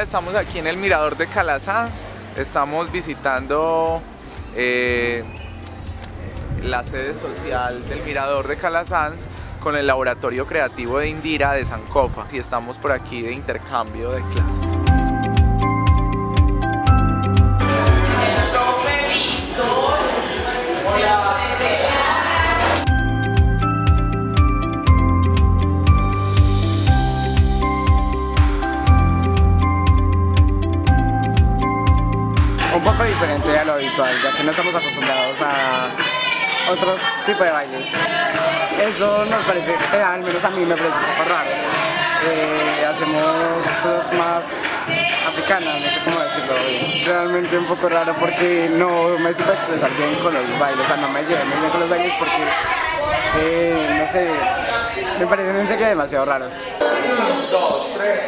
estamos aquí en el Mirador de Calasanz. Estamos visitando la sede social del Mirador de Calasanz con el laboratorio creativo de Indira de Sankofa. Y estamos por aquí de intercambio de clases. Un poco diferente a lo habitual, ya que no estamos acostumbrados a otro tipo de bailes. Eso nos parece, al menos a mí me parece un poco raro. Hacemos cosas más africanas, no sé cómo decirlo. Realmente un poco raro porque no me supe expresar bien con los bailes, o sea, no me llevé muy bien con los bailes porque, no sé, me parecen en serio demasiado raros. 1, 2, 3.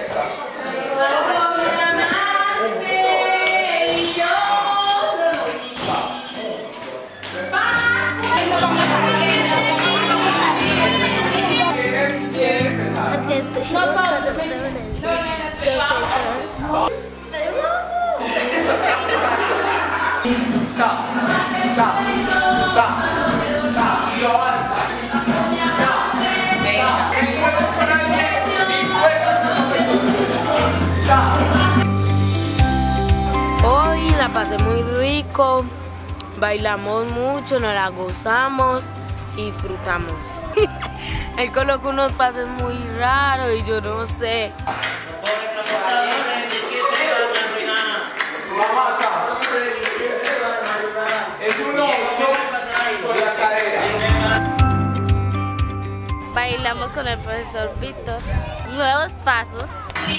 Hoy la pasé muy rico, bailamos mucho, nos la gozamos y disfrutamos. Él colocó unos pases muy raros y yo no sé. Es un 8 con la cadera. Bailamos con el profesor Víctor. Nuevos pasos.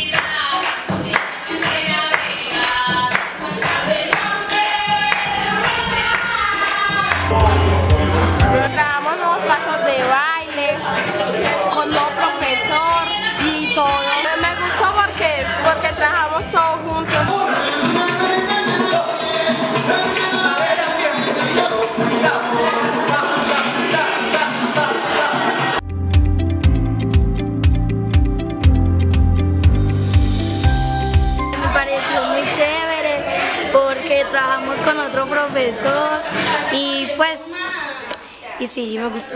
Trabajamos nuevos pasos de baile, con nuevo profesor y todo. Me gustó porque trabajamos todos juntos. Me pareció muy chévere porque trabajamos con otro profesor y pues, y sí, me gustó.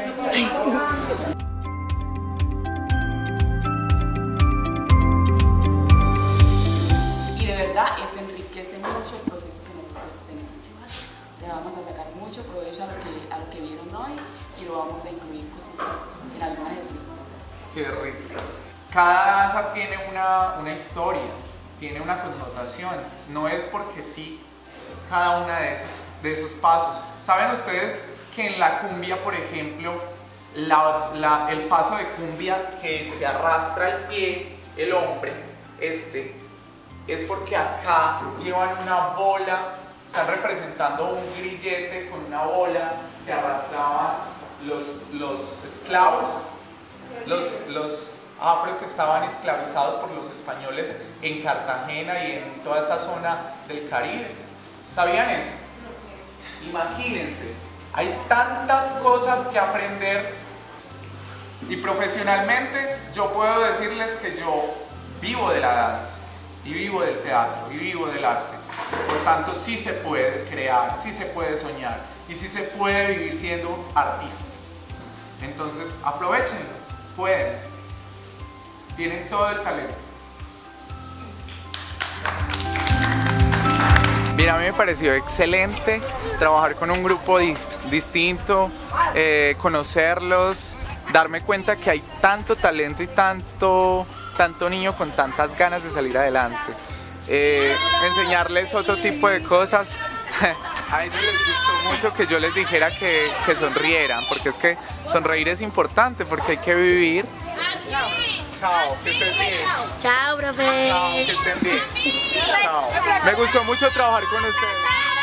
Y de verdad esto enriquece mucho el proceso que nosotros tenemos. Le vamos a sacar mucho provecho a lo que vieron hoy y lo vamos a incluir cositas en algunas estructuras. Qué rico. Cada danza tiene una historia, tiene una connotación. No es porque sí cada una de esos pasos. ¿Saben ustedes que en la cumbia, por ejemplo, el paso de cumbia que se arrastra el pie, el hombre, es porque acá llevan una bola, están representando un grillete con una bola que arrastraban los esclavos, los afro que estaban esclavizados por los españoles en Cartagena y en toda esta zona del Caribe. ¿Sabían eso? Imagínense, hay tantas cosas que aprender y profesionalmente yo puedo decirles que yo vivo de la danza y vivo del teatro y vivo del arte. Por tanto, sí se puede crear, sí se puede soñar y sí se puede vivir siendo artista. Entonces, aprovechenlo, pueden. Tienen todo el talento. Mira, a mí me pareció excelente trabajar con un grupo distinto, conocerlos, darme cuenta que hay tanto talento y tanto niño con tantas ganas de salir adelante. Enseñarles otro tipo de cosas. A ellos les gustó mucho que yo les dijera que sonrieran, porque es que sonreír es importante, porque hay que vivir. Chao, que estén bien. Chao, profe. Chao, que estén bien. Chao. Me gustó mucho trabajar con ustedes.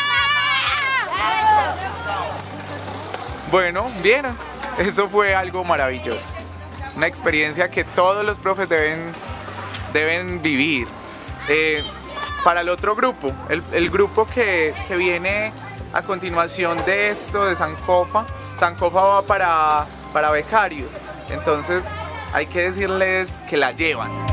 Bueno, bien, eso fue algo maravilloso. Una experiencia que todos los profes deben vivir. Para el otro grupo, el grupo que viene a continuación de esto, de Sankofa va para becarios. Entonces hay que decirles que la llevan.